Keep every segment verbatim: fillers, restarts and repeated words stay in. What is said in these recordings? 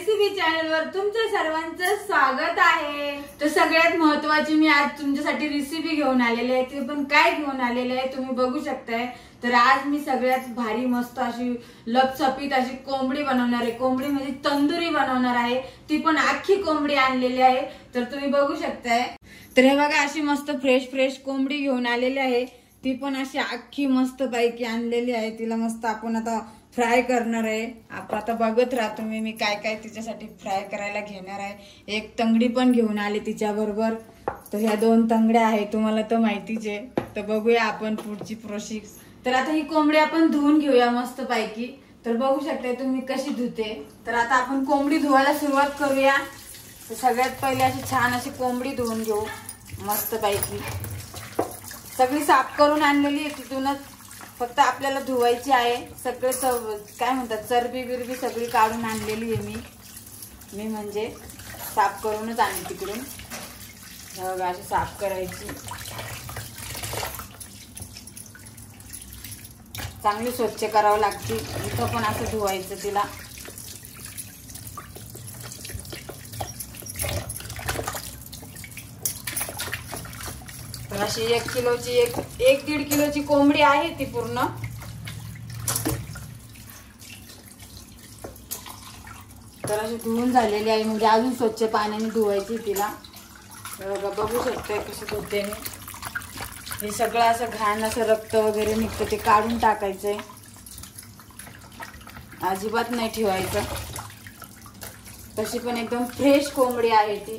Recipe channel वर तुमच्या सर्वांचं स्वागत आहे। तर सगळ्यात महत्त्वाची मी आज तुमच्यासाठी रेसिपी घेऊन आलेली आहे। ते पण काय घेऊन आलेले आहे तुम्ही बघू शकताय। तर आज मी सगळ्यात भारी मस्त अशी लपछपीत अशी कोंबडी बनवणार आहे। कोंबडी म्हणजे तंदुरी बनवणार आहे, ती पण आखी कोंबडी आणलेली आहे। तर तुम्ही बघू शकताय। तर हे बघा अशी मस्त फ्रेश फ्रेश कोंबडी घेऊन आलेली आहे, ती पण अशी आखी मस्त पैकी आणलेली आहे। तिला मस्त आपण आता फ्राय करणार आहे। आपण आता बघत राहा तुम्ही मी काय काय तिच्यासाठी फ्राय करायला घेणार आहे। एक तंगडी पण घेऊन आले तिच्या बरोबर। तर ह्या दोन तंगड्या आहे तुम्हाला तर माहितीच आहे। तर बघूया आपण पुढची प्रोसेस। तर आता ही कोंबडी आपण धुवून घेऊया मस्त पैकी। तर बघू शकता तुम्ही कशी धुते। तर आता आपण कोंबडी धुवायला सुरुवात करूया। तर सगळ्यात पहिले अशी छान अशी कोंबडी धुवून घेऊ मस्त पैकी। सगळी साफ करून आणलेली आहे तिथूनच, फक्त आपल्याला धुवायची आहे। सगळे काय म्हणतात चरबी बिरबी सगळी काढून आणलेली आहे मी मी म्हणजे साफ करूनच आणली तिकडून। बघा अशी साफ करायची, चांगली स्वच्छ करावं लागते। इथं पण असं धुवायचं तिला। तर अशी एक किलोची एक एक दीड किलोची कोंबडी आहे ती पूर्ण। तर अशी धुवून झालेली आहे, म्हणजे अजून स्वच्छ पाण्याने धुवायची तिला। बघा बघू शकते कशी धुते मी। हे सगळं असं घाण असं रक्त वगैरे निघतं ते काढून टाकायचंय, अजिबात नाही ठेवायचं। तशी पण एकदम फ्रेश कोंबडी आहे ती।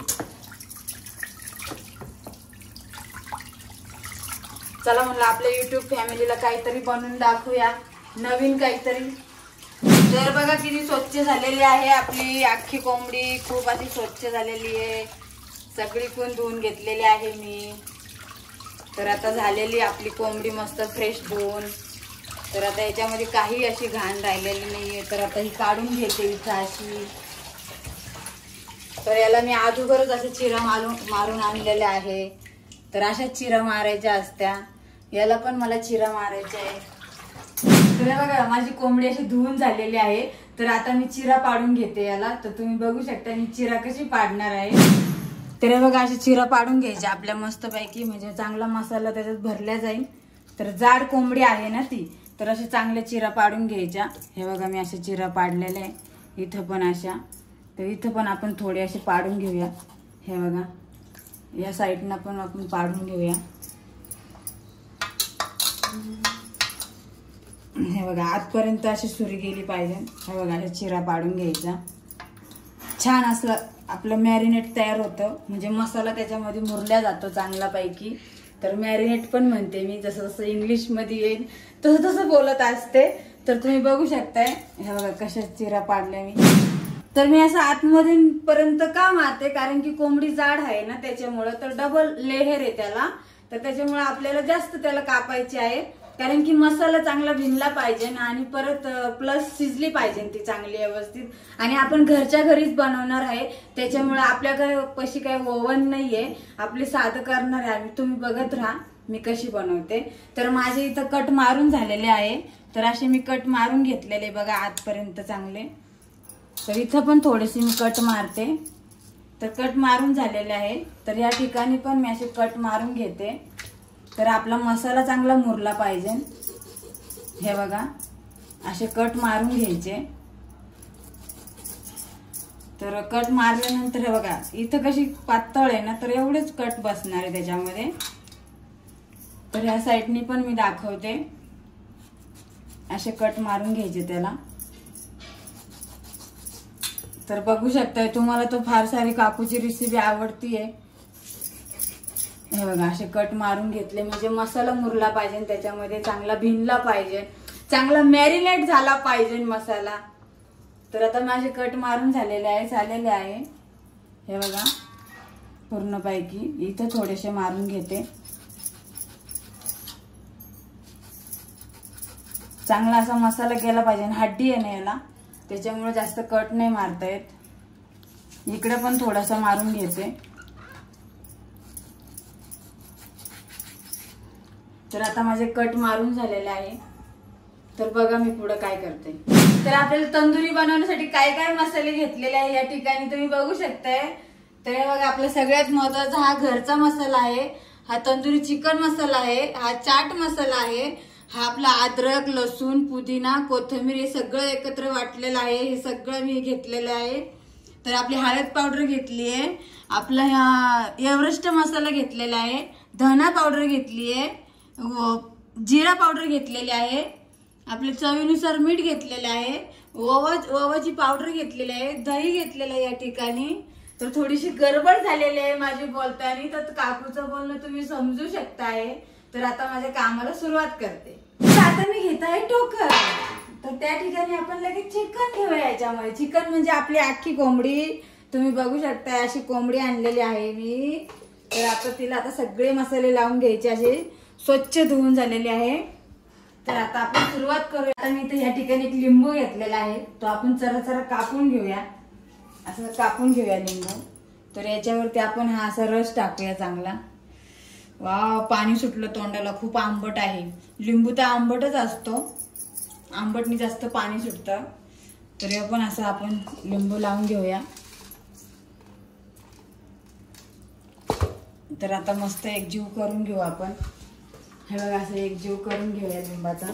चला म्हणलं आपल्या युट्यूब फॅमिलीला काहीतरी बनवून दाखवूया, नवीन काहीतरी। तर बघा किती स्वच्छ झालेली आहे आपली अख्खी कोंबडी, खूप अशी स्वच्छ झालेली आहे। सगळी पण धुवून घेतलेली आहे मी। तर आता झालेली आपली कोंबडी मस्त फ्रेश धुवून। तर आता याच्यामध्ये काही अशी घाण राहिलेली नाहीये। तर आता ही काढून घेते इथं अशी। तर याला मी अगोदरच असे चिरा मारून मारून आणलेले आहे। तर अशा चिरा मारायच्या असत्या, याला पण मला चिरा मारायचा आहे। तर बघा माझी कोंबडी अशी धुवून झालेली आहे। तर आता मी चिरा पाडून घेते याला। तर तुम्ही बघू शकता मी चिरा कशी पाडणार आहे। तर बघा अशी चिरा पाडून घ्यायची आपल्या मस्त पैकी, म्हणजे चांगला मसाला त्याच्यात भरला जाईल। तर जाड कोंबडी आहे ना ती, तर अशा चांगल्या चिरा पाडून घ्यायच्या। हे बघा मी अशा चिरा पाडलेल्या आहे इथं पण अशा। तर इथं पण आपण थोडे असे पाडून घेऊया। हे बघा या साईडनं पण आपण पाडून घेऊया। हे बघा आतपर्यंत अशी सुरी गेली पाहिजे। हे बघा अशा चिरा पाडून घ्यायचा। छान असलं आपलं मॅरिनेट तयार होतं, म्हणजे मसाला त्याच्यामध्ये मुरल्या जातो चांगला पैकी। तर मॅरिनेट पण म्हणते मी, जसं जसं इंग्लिश मध्ये येईल तसं तसं बोलत असते। तर तुम्ही बघू शकताय हे बघा कशा चिरा पाडल्या मी। तर मी असं आतमध्ये पर्यंत का मारते, कारण की कोंबडी जाड आहे ना त्याच्यामुळं। तर डबल लेयर आहे त्याला, तर त्याच्यामुळे आपल्याला जास्त त्याला कापायची आहे, कारण की मसाला चांगला भिनला पाहिजे ना, आणि परत प्लस शिजली पाहिजे ती चांगली व्यवस्थित। आणि आपण घरच्या घरीच बनवणार आहे, त्याच्यामुळे आपल्याकडे कशी काही ओव्हन नाहीये, आपली साधं करणार आहे आम्ही। तुम्ही बघत राहा मी कशी बनवते। तर माझे इथं कट मारून झालेले आहे। तर असे मी कट मारून घेतलेले बघा आतपर्यंत चांगले। तर इथं पण थोडेसे मी कट मारते। तर कट मारून झालेले आहे। तर या ठिकाणी पण मी असे कट मारून घेते। तर आपला मसाला चांगला मुरला पाहिजे। हे बघा असे कट मारून घ्यायचे। तर कट मारल्यानंतर हे बघा इथं कशी पातळ आहे ना, तर एवढेच कट बसणार आहे त्याच्यामध्ये। तर ह्या साईडनी पण मी दाखवते, असे कट मारून घ्यायचे त्याला। तर बघू शकताय तुम्हाला तो फार सारी काकूची रेसिपी आवडतीये। हे बघा असे कट मारून घेतले, म्हणजे मसाला मुरला पाहिजे त्याच्यामध्ये, चांगला भिनला पाहिजे, चांगला मॅरिनेट झाला पाहिजे मसाला। तर आता माझे कट मारून झालेले आहे झालेले आहे हे बघा पूर्ण पैकी। इथं थोडेसे मारून घेते। चांगला असा मसाला गेला पाहिजे, हड्डी आहे ना याला, त्याच्यामुळे जास्त कट नाही मारता येत। इकडे पण थोडासा मारून घेते। तर आता माझे कट मारून झालेले आहे। तर बघा मी पुढे काय करते। तर आपल्याला तंदुरी बनवण्यासाठी काय काय मसाले घेतलेले आहे या ठिकाणी तुम्ही बघू शकताय। तर हे बघा आपला सगळ्यात महत्त्वाचा हा घरचा मसाला आहे, हा तंदुरी चिकन मसाला आहे, हा चाट मसाला आहे, हा आपला अद्रक लसूण पुदिना कोथिंबीर हे सगळं एकत्र वाटलेलं आहे, हे सगळं मी घेतलेलं आहे। तर आपली हळद पावडर घेतली आहे, आपला ह्या एव्हरेस्ट मसाला घेतलेला आहे, धना पावडर घेतली आहे, जिरा पावडर घेतलेली आहे, आपले चवीनुसार मीठ घेतलेले आहे, ओवा ओवाची पावडर घेतलेली आहे, दही घेतलेलं आहे या ठिकाणी। तर थोडीशी गडबड झालेली आहे माझी बोलताना, तर काकूचं बोलणं तुम्ही समजू शकताय। तर आता माझ्या कामाला सुरुवात करते। तर आता मी घेत आहे टोकर। तर त्या ठिकाणी आपण लगेच चिकन घेऊया याच्यामध्ये। चिकन म्हणजे आपली अख्खी कोंबडी तुम्ही बघू शकताय, अशी कोंबडी आणलेली आहे मी। तर आता तिला आता सगळे मसाले लावून घ्यायचे, असे स्वच्छ धुवून झालेले आहे। तर आता आपण सुरुवात करूया। आता मी इथे या ठिकाणी एक लिंबू घेतलेला आहे, तो आपण चरा चरा कापून घेऊया, असं कापून घेऊया लिंबू। तर याच्यावरती आपण हा असा रस टाकूया चांगला। वाव, पाणी सुटलं तोंडाला, खूप आंबट आहे। लिंबू तर आंबटच असतो, आंबटनी जास्त पाणी सुटतं। तर आपण असं आपण लिंबू लावून घेऊया। तर आता मस्त एकजीव करून घेऊ आपण, हे बघा असं एकजीव करून घेऊया लिंबाचा।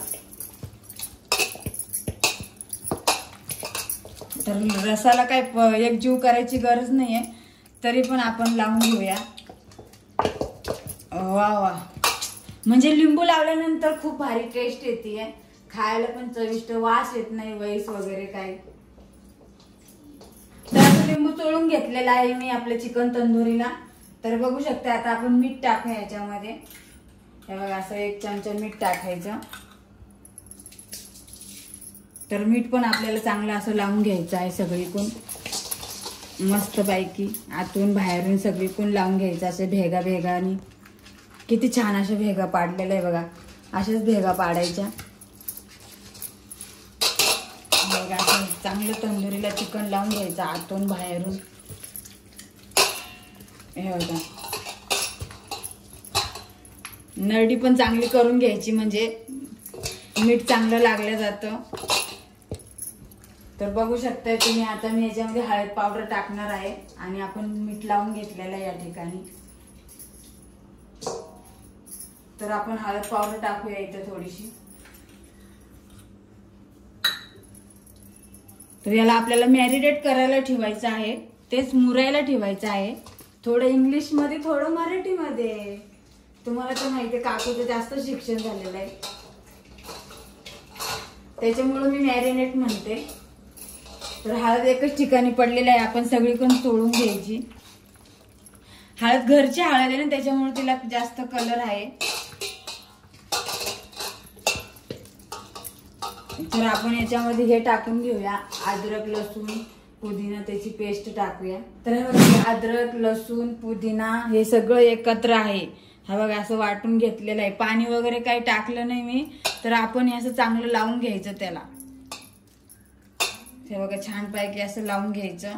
तर रसाला काय एकजीव करायची गरज नाहीये, तरी पण आपण लावून घेऊया। वा वा, म्हणजे लिंबू लावल्यानंतर खूप भारी टेस्ट येते, खायला पण चविष्ट, वास येत नाही वैस वगैरे काय। तर लिंबू चोळून घेतलेला आहे मी आपल्या चिकन तंदुरीला। तर बघू शकता आता आपण मीठ टाकूया याच्यामध्ये, हे बघा असं एक चमचा मीठ टाकायचं। तर मीठ पण आपल्याला चांगलं असं लावून घ्यायचं आहे सगळीकडून, मस्त पैकी आतून बाहेरून सगळीकडून लावून घ्यायचं, असे भेगा भेगानी। किती छान अशा भेगा पाडलेल्या आहे बघा, अशाच भेगा पाडायच्या। बघा असं चांगलं तंदुरीला चिकन लावून घ्यायचं आतून बाहेरून, हे बघा। नरडी पण चांगली करून घ्यायची, म्हणजे मीठ चांगलं लागलं जातं। तर बघू शकताय तुम्ही, आता मी याच्यामध्ये हळद पावडर टाकणार आहे आणि आपण मीठ लावून घेतलेलं आहे या ठिकाणी। तर आपण हळद पावडर टाकूया इथे थोडीशी। तर याला आपल्याला मॅरिनेट करायला ठेवायचं आहे, तेच मुरायला ठेवायचं आहे, थोडं इंग्लिश मध्ये थोडं मराठी मध्ये। तुम्हाला तर माहिती आहे काकूचं जास्त शिक्षण झालेलं आहे, त्याच्यामुळे मी मॅरिनेट म्हणते। तर हळद एकच ठिकाणी पडलेली आहे, आपण सगळीकडून चोळून घ्यायची। हळद घरची हळद आहे ना, त्याच्यामुळे तिला जास्त कलर आहे। तर आपण याच्यामध्ये हे टाकून घेऊया, अद्रक लसूण पुदिना त्याची पेस्ट टाकूया। तर अद्रक लसूण पुदिना हे सगळं एकत्र आहे, हा बघा असं वाटून घेतलेलं आहे, पाणी वगैरे काही टाकलं नाही मी। तर आपण हे असं चांगलं लावून घ्यायचं त्याला, हे बघा छान पैकी असं लावून घ्यायचं,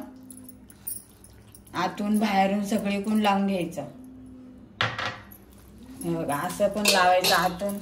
आतून बाहेरून सगळीकडून लावून घ्यायचं। हे बघा असं पण लावायचं आतून,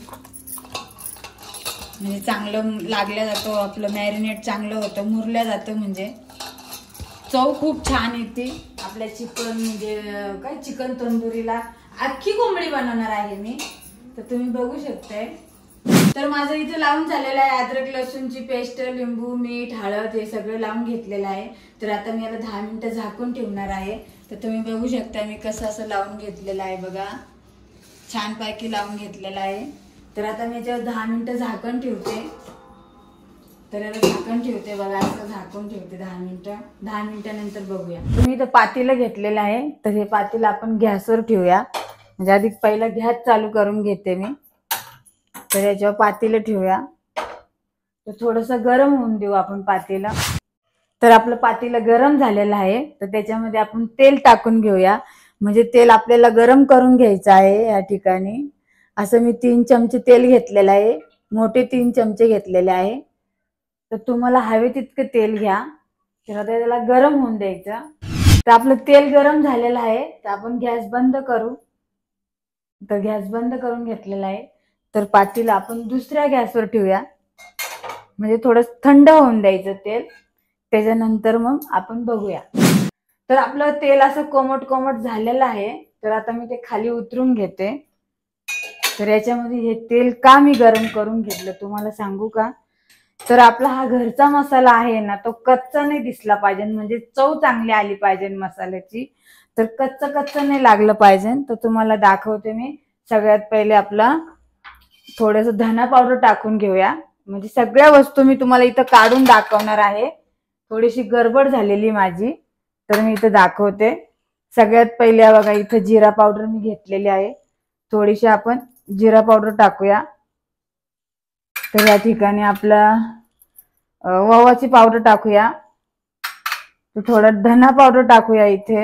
म्हणजे चांगलं लागल्या जातो, आपलं मॅरिनेट चांगलं होतं, मुरल्या जातं, म्हणजे चव खूप छान येते आपल्या चिकन, म्हणजे काय चिकन तंदुरीला। अख्खी कोंबडी बनवणार आहे मी, तर तुम्ही बघू शकताय। तर माझं इथे लावून झालेलं आहे अद्रक लसूणची पेस्ट, लिंबू मीठ हळद हे सगळं लावून घेतलेलं आहे। तर आता मी याला दहा मिनिटं झाकून ठेवणार आहे। तर तुम्ही बघू शकता मी कसं असं लावून घेतलेलं आहे बघा, छान पैकी लावून घेतलेलं आहे। तर आता मी याच्यावर दहा मिनिटं झाकण ठेवते। तर याला झाकण ठेवते बघा, असं झाकून ठेवते दहा मिनिटं। दहा मिनिटानंतर बघूया। तुम्ही इथं पातेलं घेतलेलं आहे, तर हे पातेलं आपण गॅसवर ठेवूया, म्हणजे आधी पहिला गॅस चालू करून घेते मी। तर याच्यावर पातेलं ठेवूया, तर थोडंसं गरम होऊन देऊ आपण पातेलं। तर आपलं पातेलं गरम झालेलं आहे, तर त्याच्यामध्ये आपण तेल टाकून घेऊया, म्हणजे तेल आपल्याला गरम करून घ्यायचं आहे या ठिकाणी। असं मी तीन चमचे तेल घेतलेलं आहे, मोठे तीन चमचे घेतलेले आहे। तर तुम्हाला हवे तितके तेल घ्या, तर आता त्याला गरम होऊन द्यायचं। तर आपलं तेल गरम झालेलं आहे, तर आपण गॅस बंद करू। तर गॅस बंद करून घेतलेला आहे, तर पातेलं आपण दुसऱ्या गॅसवर ठेवूया। म्हणजे थोडं थंड होऊन द्यायचं तेल, त्याच्यानंतर मग आपण बघूया. तर आपलं तेल असं कोमट कोमट झालेलं आहे. तर आता मी ते खाली उतरून घेते. तर याच्यामध्ये हे तेल का मी गरम करून घेतलं तुम्हाला सांगू का? तर आपला हा घरचा मसाला आहे ना, तो कच्चा नाही दिसला पाहिजे, म्हणजे चव चांगली आली पाहिजे मसाल्याची. तर कच्चा कच्चा नाही लागलं पाहिजे. तर तुम्हाला दाखवते मी. सगळ्यात पहिले आपला थोडंसं धना पावडर टाकून घेऊया. म्हणजे सगळ्या वस्तू मी तुम्हाला इथं काढून दाखवणार आहे. थोडीशी गडबड झालेली माझी, तर मी इथं दाखवते. सगळ्यात पहिले बघा इथं जिरा पावडर मी घेतलेली आहे. थोडीशी आपण जिरा पावडर टाकूया. तर या ठिकाणी आपला ओवाची पावडर टाकूया. तर थोडा धना पावडर टाकूया. इथे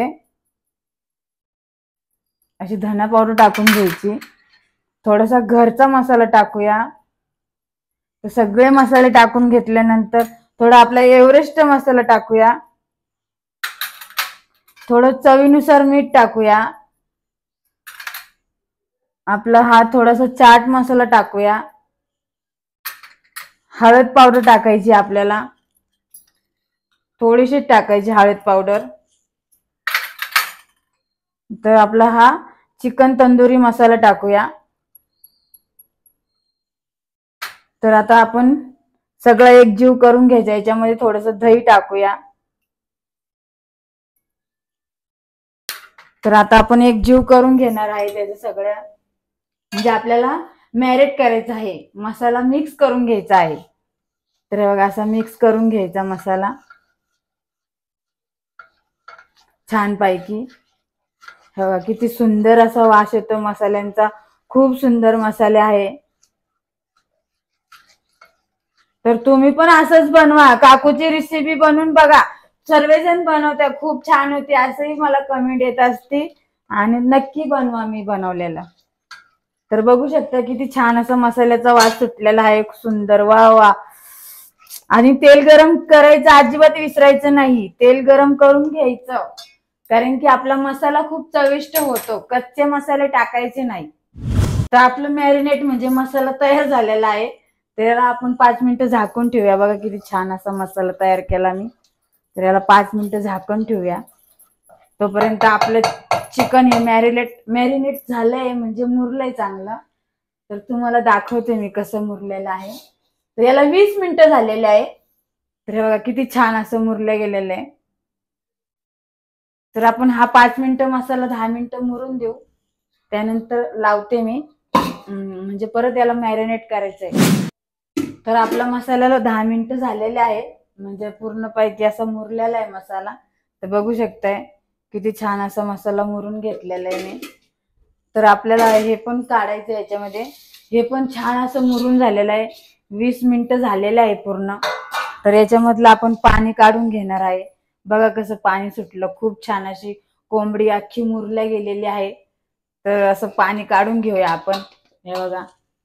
अशी धना पावडर टाकून घ्यायची. थोडासा घरचा मसाला टाकूया. तर सगळे मसाले टाकून घेतल्यानंतर थोडा आपला एव्हरेस्ट मसाला टाकूया. थोडं चवीनुसार मीठ टाकूया. आपला हा थोडासा चाट मसाला टाकूया. हळद पावडर टाकायची आपल्याला, थोडीशी टाकायची हळद पावडर. तर आपला हा चिकन तंदुरी मसाला टाकूया. तर आता आपण सगळं एकजीव करून घ्यायचं. याच्यामध्ये थोडंसं दही टाकूया. तर आता आपण एकजीव करून घेणार आहे त्याचं सगळं, म्हणजे आपल्याला मॅरिनेट करायचं आहे, मसाला मिक्स करून घ्यायचा आहे. तर बघा असा मिक्स करून घ्यायचा मसाला छानपैकी. बघा किती सुंदर असा वास येतो मसाल्यांचा, खूप सुंदर मसाले आहे. तर तुम्ही पण असंच बनवा. काकूची रेसिपी बनवून बघा. सर्वजण बनवतात, खूप छान होते असंही मला कमेंट येत असते. आणि नक्की बनवा मी बनवलेला. तर बघू शकता किती छान असा मसाल्याचा वास सुटलेला आहे, सुंदर. वा वा. आणि तेल गरम करायचं अजिबात विसरायचं नाही. तेल गरम करून घ्यायचं, कारण की आपला मसाला खूप चविष्ट होतो. कच्चे मसाले टाकायचे नाही. तर आपलं मॅरिनेट म्हणजे मसाला तयार झालेला आहे. त्याला आपण पाच मिनिटं झाकून ठेवूया. बघा किती छान असा मसाला तयार केला मी. तर याला पाच मिनिटं झाकून ठेवूया. तोपर्यंत आपलं चिकन हे मॅरिनेट मॅरिनेट झालंय, म्हणजे मुरलंय चांगलं. तर तुम्हाला दाखवते मी कसं मुरलेलं आहे. तर याला वीस मिनिटं झालेले आहे. तर बघा किती छान असं मुरलं गेलेलं आहे. तर आपण हा पाच मिनिटं मसाला दहा मिनिटं मुरून देऊ. त्यानंतर लावते मी, म्हणजे परत याला मॅरिनेट करायचंय. तर आपला मसाल्याला दहा मिनिटं झालेले आहे, म्हणजे पूर्णपैकी असा मुरलेला आहे मसाला. तर बघू शकताय किती छान असा मसाला मुरून घेतलेला आहे मी. तर आपल्याला हे पण काढायचं याच्यामध्ये. हे पण छान असं मुरून झालेलं आहे. वीस मिनिटं झालेलं आहे पूर्ण. तर याच्यामधलं आपण पाणी काढून घेणार आहे. बघा कसं पाणी सुटलं. खूप छान अशी कोंबडी अख्खी मुरल्या गेलेली आहे. तर असं पाणी काढून घेऊया आपण. हे बघा.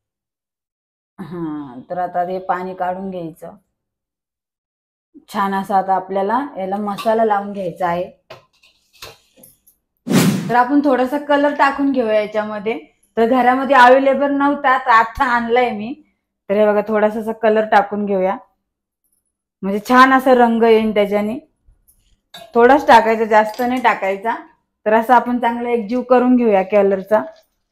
हा, तर आता हे पाणी काढून घ्यायचं. छान असं आता आपल्याला याला मसाला लावून घ्यायचा आहे. तर आपण थोडासा कलर टाकून घेऊया याच्यामध्ये. तर घरामध्ये अवेलेबल नव्हता, तर आता आणलाय मी. तर हे बघा थोडासा कलर टाकून घेऊया, म्हणजे छान असा रंग येईल त्याच्याने. थोडाच टाकायचा, जास्त नाही टाकायचा. तर असं आपण चांगलं एकजीव करून घेऊया कलरचा.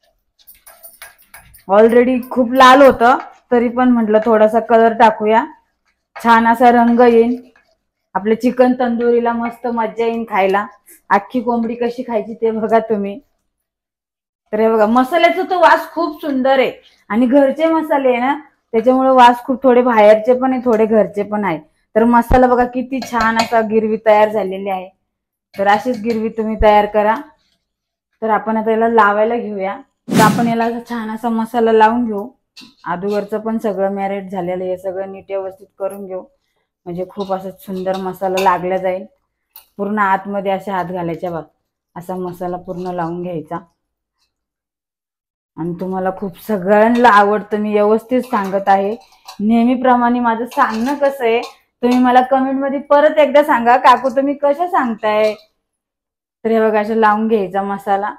ऑलरेडी खूप लाल होतं, तरी पण म्हटलं थोडासा कलर टाकूया, छान असा रंग येईल. आपल्या चिकन तंदुरीला मस्त मज्जा येईल खायला. अख्खी कोंबडी कशी खायची ते बघा तुम्ही. तर हे बघा मसाल्याचा तो वास खूप सुंदर आहे. आणि घरचे मसाले आहे ना, त्याच्यामुळे वास खूप, थोडे बाहेरचे पण आहे, थोडे घरचे पण आहे. तर मसाला बघा किती छान असा गिरवी तयार झालेली आहे. तर अशीच गिरवी तुम्ही तयार करा. तर आपण आता याला लावायला घेऊया. तर आपण याला छान असा मसाला लावून घेऊ. अगोदरचं पण सगळं मॅरिनेट झालेलं आहे, सगळं नीट व्यवस्थित करून घेऊ, म्हणजे खूप असं सुंदर मसाला लागला जाईल. पूर्ण आतमध्ये असे हात घालायचे बघ, असा मसाला पूर्ण लावून घ्यायचा. आणि तुम्हाला खूप सगळ्यांना आवडतं, मी व्यवस्थित सांगत आहे. नेहमीप्रमाणे माझं सांगणं कसं आहे तुम्ही मला कमेंट मध्ये परत एकदा सांगा, काकू तुम्ही कसं सांगताय. तर हे बघा असं लावून घ्यायचा मसाला.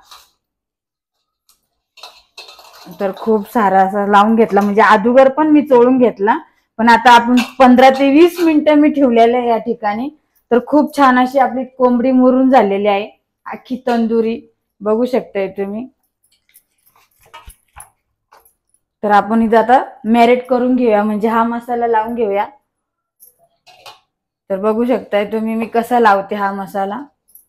तर खूप सारा असा लावून घेतला, म्हणजे अगोदर पण मी चोळून घेतला, पण आता आपण पंधरा ते वीस मिनिटं मी ठेवलेलं आहे या ठिकाणी. तर खूप छान अशी आपली कोंबडी मुरून झालेली आहे, अख्खी तंदुरी बघू शकताय तुम्ही. तर आपण इथं आता मॅरिनेट करून घेऊया, म्हणजे हा मसाला लावून घेऊया. तर बघू शकताय तुम्ही मी कसा लावते हा मसाला.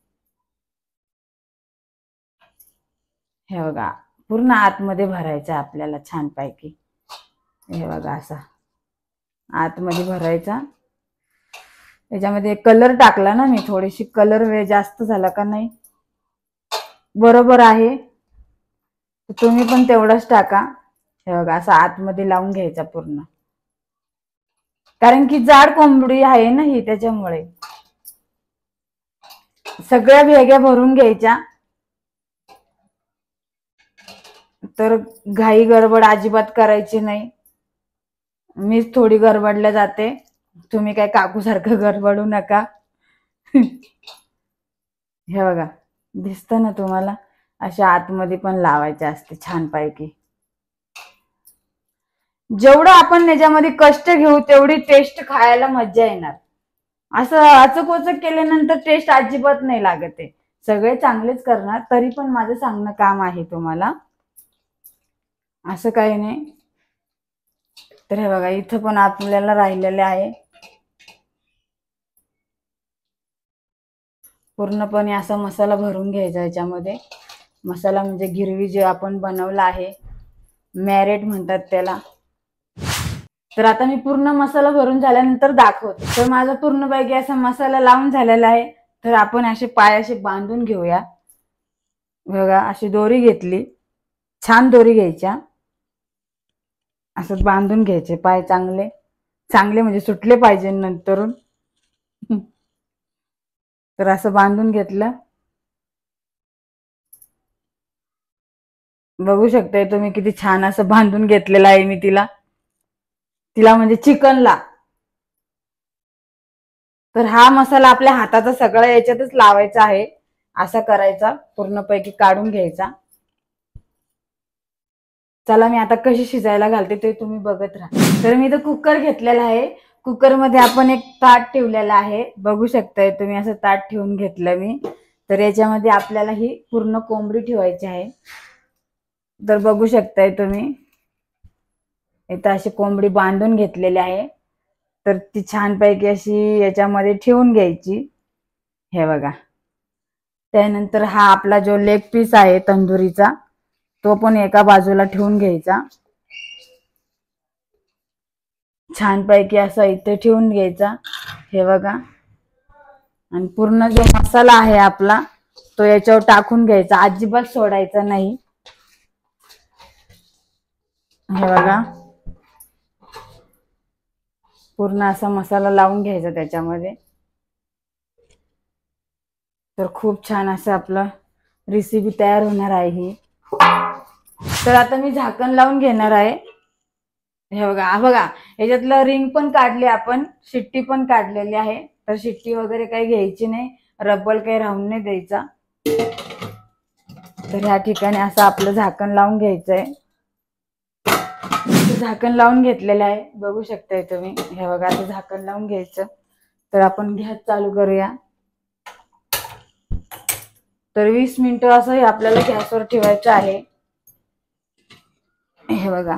हे बघा पूर्ण आतमध्ये भरायचा आपल्याला छानपैकी. हे बघा असा आतमध्ये भरायचा. याच्यामध्ये कलर टाकला ना मी, थोडीशी कलर वे जास्त झाला का नाही बरोबर आहे, तुम्ही पण तेवढाच टाका. हे बघा असं आतमध्ये लावून घ्यायचा पूर्ण, कारण की जाड कोंबडी आहे ना ही, त्याच्यामुळे सगळ्या भेग्या भरून घ्यायच्या. तर घाई गडबड अजिबात करायची नाही. मीच थोडी गडबडल्या जाते, तुम्ही काय काकू सारखं गडबडू नका. हे बघा दिसत ना तुम्हाला, अशा आतमध्ये पण लावायचे असते छानपैकी. जेवढं आपण याच्यामध्ये कष्ट घेऊ तेवढी टेस्ट खायला मजा येणार. असं अचक वचक केल्यानंतर टेस्ट अजिबात नाही लागत आहे. सगळे चांगलेच करणार, तरी पण माझं सांगणं काम आहे तुम्हाला, असं काही नाही. तर हे बघा इथं पण आपल्याला राहिलेले आहे. पूर्णपणे असा मसाला भरून घ्यायचा याच्यामध्ये. मसाला म्हणजे गिरवी जे आपण बनवला आहे, मॅरिनेट म्हणतात त्याला. तर आता मी पूर्ण मसाला भरून झाल्यानंतर दाखवते. तर माझा पूर्णपैकी असा मसाला लावून झालेला आहे. तर आपण असे पाय असे बांधून घेऊया. बघा अशी दोरी घेतली, छान दोरी घ्यायच्या, असं बांधून घ्यायचे पाय चांगले चांगले म्हणजे सुटले पाहिजे नंतरून. तर असं बांधून घेतलं. बघू शकताय तुम्ही किती छान असं बांधून घेतलेलं आहे मी तिला तिला म्हणजे चिकनला. तर हा मसाला आपल्या हाताचा सगळा याच्यातच लावायचा आहे, असा करायचा, पूर्णपैकी काढून घ्यायचा. चला मी आता कशी शिजायला घालते ते तुम्ही बघत राहा. तर मी तर कुकर घेतलेला आहे, कुकर मध्ये आपण एक ताट ठेवलेला आहे, बघू शकताय तुम्ही असं ताट ठेवून घेतलं मी. तर याच्यामध्ये आपल्याला ही पूर्ण कोंबडी ठेवायची आहे. तर बघू शकताय तुम्ही इथं अशी कोंबडी बांधून घेतलेली आहे. तर ती छानपैकी अशी याच्यामध्ये ठेवून घ्यायची. हे बघा त्यानंतर हा आपला जो लेग पीस आहे तंदुरीचा, तो पण एका बाजूला ठेवून घ्यायचा. छानपैकी असा इथे ठेवून घ्यायचा. हे बघा, आणि पूर्ण जो मसाला आहे आपला तो याच्यावर टाकून घ्यायचा, अजिबात सोडायचा नाही. हे बघा पूर्ण असा मसाला लावून घ्यायचा त्याच्यामध्ये. तर खूप छान असं आपलं रेसिपी तयार होणार आहे ही. तर आता मी झाकण लावून घेणार आहे. हे बघा हा बघा याच्यातलं रिंग पण काढली आपण, शिट्टी पण काढलेली आहे. तर शिट्टी वगैरे काही घ्यायची नाही, रब्बल काही राहून नाही द्यायचा. तर ह्या ठिकाणी असं आपलं झाकण लावून घ्यायचंय. झाकण लावून घेतलेलं आहे, बघू शकताय तुम्ही. हे बघा असं झाकण लावून घ्यायचं. तर आपण गॅस चालू करूया. तर वीस मिनिटं असं हे आपल्याला गॅसवर ठेवायचं आहे. हे बघा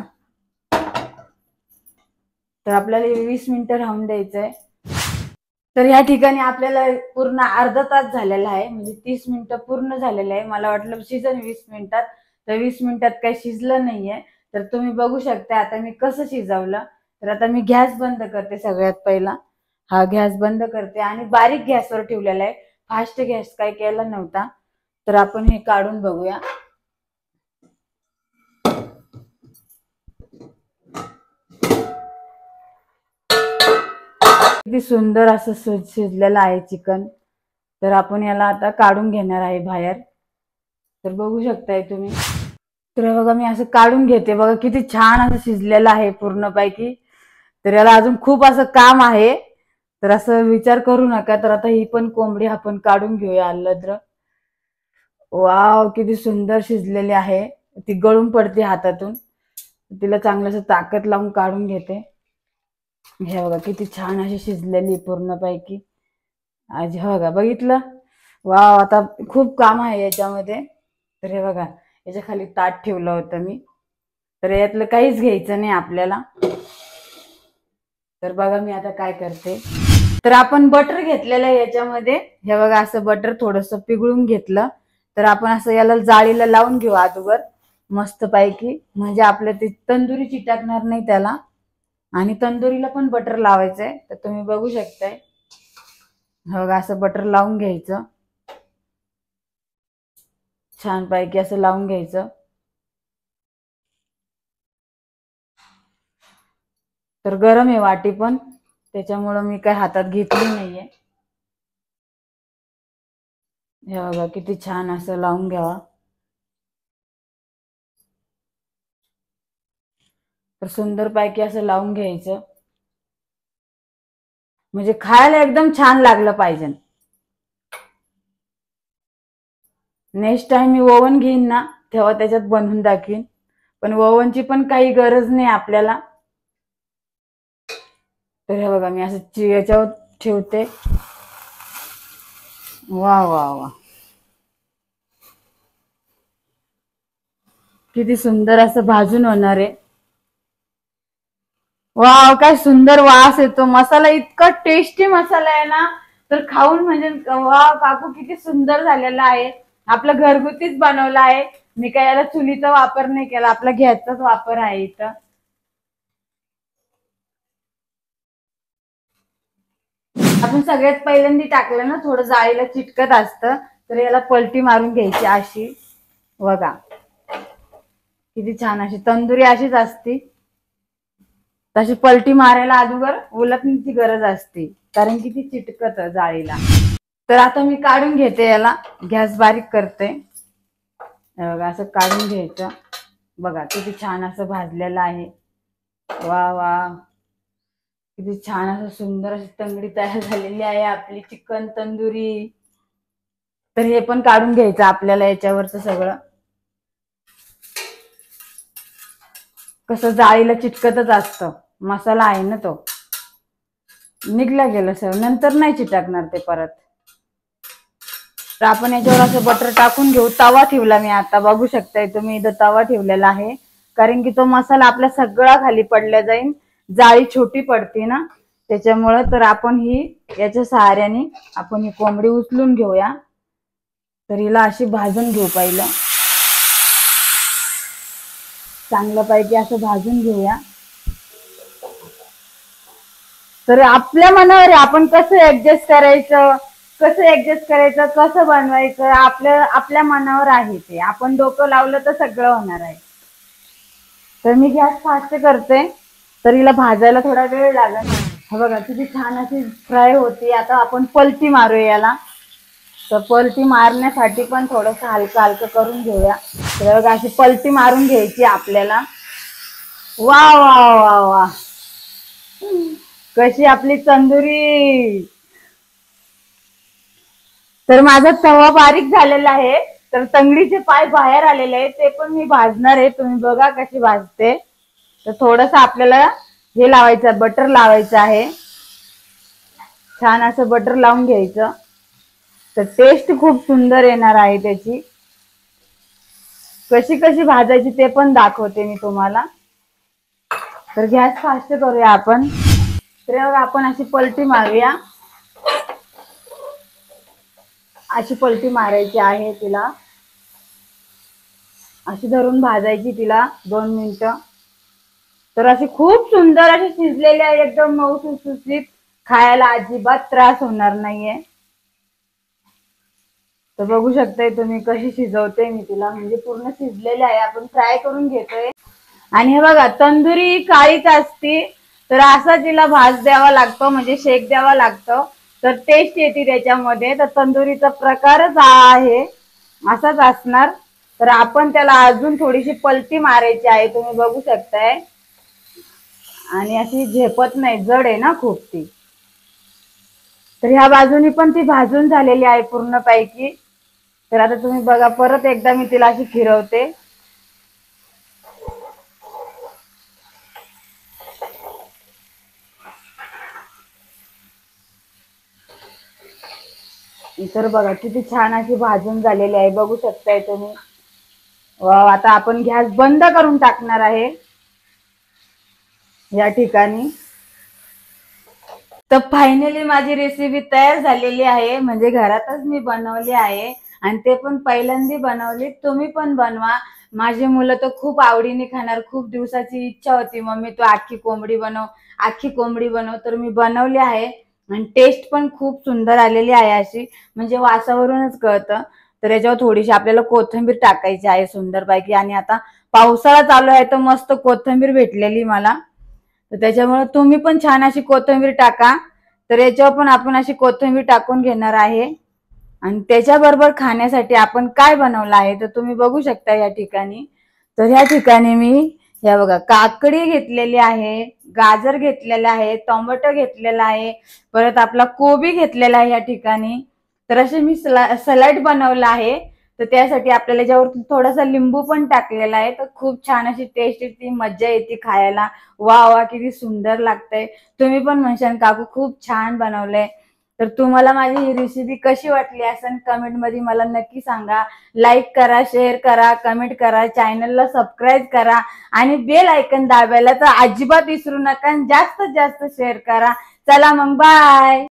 तर आपल्याला वीस मिनिटं राहून द्यायचंय. तर या ठिकाणी आपल्याला पूर्ण अर्धा तास झालेला आहे, म्हणजे तीस मिनिटं पूर्ण झालेले आहे. मला वाटलं शिजन वीस मिनिटात, तर वीस मिनिटात काही शिजलं नाहीये. तर तुम्ही बघू शकता आता मी कसं शिजवलं. तर आता मी गॅस बंद करते. सगळ्यात पहिला हा गॅस बंद करते आणि बारीक गॅसवर ठेवलेला आहे, फास्ट गॅस काही केला नव्हता. तर आपण हे काढून बघूया. किती सुंदर असं शिजलेलं आहे चिकन. तर आपण याला आता काढून घेणार आहे बाहेर. तर बघू शकताय तुम्ही. तर बघा मी असं काढून घेते, बघा किती छान असं शिजलेलं आहे पूर्णपैकी. तर याला अजून खूप असं काम आहे, तर असं विचार करू नका. तर आता ही पण कोंबडी आपण काढून घेऊया अल्लद्र. वाव किती सुंदर शिजलेली आहे, ती गळून पडते हातातून. तिला चांगलं असं ताकद लावून काढून घेते. हे बघा किती छान अशी शिजलेली पूर्णपैकी. आज हे बघा बघितलं, वाव. आता खूप काम आहे याच्यामध्ये. तर हे बघा याच्या खाली ताट ठेवलं होतं मी, तर यातलं काहीच घ्यायचं नाही आपल्याला. तर बघा मी आता काय करते, तर आपण बटर घेतलेलं आहे याच्यामध्ये. हे बघा असं बटर थोडंसं पिघळून घेतलं. तर आपण असं याला जाळीला लावून घेऊ अगोदर मस्त पैकी, म्हणजे आपलं ते तंदुरी चिटकणार नाही त्याला. आणि तंदुरीला पण बटर लावायचंय, तर तुम्ही बघू शकताय. हो असं बटर लावून घ्यायचं, छान पैकी असं लावून घ्यायचं. तर गरम आहे वाटी पण, त्याच्यामुळं मी काय हातात घेतली नाहीये. हे बघा किती छान असं लावून घ्यावा. तर सुंदर पैकी असं लावून घ्यायचं, म्हणजे खायला एकदम छान लागलं पाहिजे. नेक्स्ट टाइम मी ओव्हन घेईन ना, तेव्हा त्याच्यात बनवून दाखवीन. पण ओव्हनची पण काही गरज नाही आपल्याला. तर हे बघा मी असं याच्यावर ठेवते. वा वा वा, किती सुंदर असं भाजून होणार आहे. वाव, काय सुंदर वास येतो. मसाला इतका टेस्टी मसाला आहे ना, तर खाऊन म्हणजे वाव. काकू किती सुंदर झालेला आहे. आपलं घरगुतीच बनवला आहे. मी काय याला चुलीचा वापर नाही केला, आपला गॅसचाच वापर आहे इथं. आपण सगळ्यात पहिल्यांदा टाकलं ना, थोडं जाळीला चिटकत असतं. तर याला पलटी मारून घ्यायची अशी. बघा किती छान अशी तंदुरी अशीच असती. तशी पलटी मारायला अगोदर उलटण्याची गरज असते, कारण की ती चिटकत जाळीला. तर आता मी काढून घेते याला, गॅस बारीक करते. बघा असं काढून घ्यायचं. बघा किती छान असं भाजलेलं आहे. वा वा, किती छान असं सुंदर अशी तंगडी तयार झालेली आहे आपली चिकन तंदुरी. तर हे पण काढून घ्यायचं आपल्याला याच्यावरचं सगळं. कसं जाळीला चिटकतच असतं, मसाला आहे ना तो. निघला गेलं सर, नंतर नाही चिटकणार ते परत. तर आपण याच्यावर असं बटर टाकून घेऊ. तवा ठेवला मी आता, बघू शकताय तुम्ही इथं तवा ठेवलेला आहे, कारण की तो मसाला आपला सगळा खाली पडला जाईल. जाळी छोटी पडते ना त्याच्यामुळं. तर आपण ही याच्या सहाऱ्याने आपण ही कोंबडी उचलून घेऊया. तर हिला अशी भाजून घेऊ पहिलं, चांगलं पैकी असं भाजून घेऊया. तर आपल्या मनावर आहे, आपण कसं ऍडजस्ट करायचं, कसं ऍडजस्ट करायचं, कसं बनवायचं, आपल्या आपल्या मनावर आहे ते. आपण डोकं लावलं तर सगळं होणार आहे. तर मी गॅस फास्ट करते, तर हिला भाजायला थोडा वेळ लागेल. हा बघा किती छान अशी फ्राय होती. आता आपण पलटी मारूया याला. तर पलटी मारण्यासाठी पण थोडंसं हलकं हलकं करून घेऊया. तर बघा अशी पलटी मारून घ्यायची आपल्याला. वा वा वा वा, कशी आपली तंदुरी. तर माझा तवा बारीक झालेला आहे. तर तंगडीचे पाय बाहेर आलेले आहेत, ते पण मी भाजणार आहे. तुम्ही बघा कशी भाजते. तर थोडस आपल्याला हे लावायचं, बटर लावायचं आहे. छान असं बटर लावून घ्यायचं, तर टेस्ट खूप सुंदर येणार आहे त्याची. कशी कशी भाजायची ते पण दाखवते मी तुम्हाला. तर गॅस फास्ट करूया आपण. तर आपण अशी पलटी मारूया, अशी पलटी मारायची आहे तिला. अशी धरून भाजायची तिला दोन मिनिटं. तर अशी खूप सुंदर अशी शिजलेली आहे, एकदम मऊ सुसुसीत. खायला अजिबात त्रास होणार नाहीये. तर बघू शकताय तुम्ही कशी शिजवते मी तिला, म्हणजे पूर्ण शिजलेली आहे. आपण फ्राय करून घेतोय. आणि हे बघा तंदुरी काळीच असती, तर असा तिला भाज द्यावा लागतो, म्हणजे शेक द्यावा लागतो. तर टेस्ट येते त्याच्यामध्ये. तर तंदुरीचा प्रकारच हा आहे, असाच असणार. तर आपण त्याला अजून थोडीशी पलटी मारायची आहे, तुम्ही बघू शकताय. आणि अशी झेपत नाही, जड आहे ना खूप ती. तर ह्या बाजूनी पण ती भाजून झालेली आहे पूर्ण पैकी. तर आता तुम्ही बघा, परत एकदा मी तिला अशी फिरवते. इतर बघा किती छान अशी भाजून झालेली आहे, बघू शकताय तुम्ही. वाव, आता आपण गॅस बंद करून टाकणार आहे या ठिकाणी. तर फायनली माझी रेसिपी तयार झालेली आहे, म्हणजे घरातच मी बनवली आहे आणि ते पण पहिल्यांदा बनवली. तुम्ही पण बनवा. माझी मुलं तर खूप आवडीने खाणार. खूप दिवसाची इच्छा होती, मम्मी तू अख्खी कोंबडी बनव, अख्खी कोंबडी बनव. तर मी बनवली आहे आणि टेस्ट पण खूप सुंदर आलेली आहे, अशी म्हणजे वासावरूनच कळतं. तर याच्यावर थोडीशी आपल्याला कोथिंबीर टाकायची आहे सुंदरपैकी. आणि आता पावसाळा चालू आहे तर मस्त कोथिंबीर भेटलेली मला, तर त्याच्यामुळे तुम्ही पण छान अशी कोथिंबीर टाका. तर याच्यावर पण आपण अशी कोथिंबीर टाकून घेणार आहे. आणि त्याच्याबरोबर खाण्यासाठी आपण काय बनवलं आहे तर तुम्ही बघू शकता या ठिकाणी. तर या ठिकाणी मी या बघा काकडी घेतलेली आहे, गाजर घेतलेला आहे, टोमॅटो घेतलेला आहे, परत आपला कोबी घेतलेला आहे या ठिकाणी. तर असे मी सलाड बनवलं आहे. तर त्यासाठी आपल्याला याच्यावर थोडासा लिंबू पण टाकलेला आहे. तर खूप छान अशी टेस्ट येते, मज्जा येते खायला. वा वा, किती सुंदर लागतंय. तुम्ही पण म्हणशाल काकू खूप छान बनवलंय. तर तुम्हाला माझी ही रेसिपी कशी वाटली असेल कमेंट मध्ये मला नक्की सांगा. लाईक करा, शेअर करा, कमेंट करा, चॅनलला सबस्क्राईब करा आणि बेल आयकन दाबायला तर अजिबात विसरू नका. जास्तीत जास्त शेअर करा. चला मग, बाय.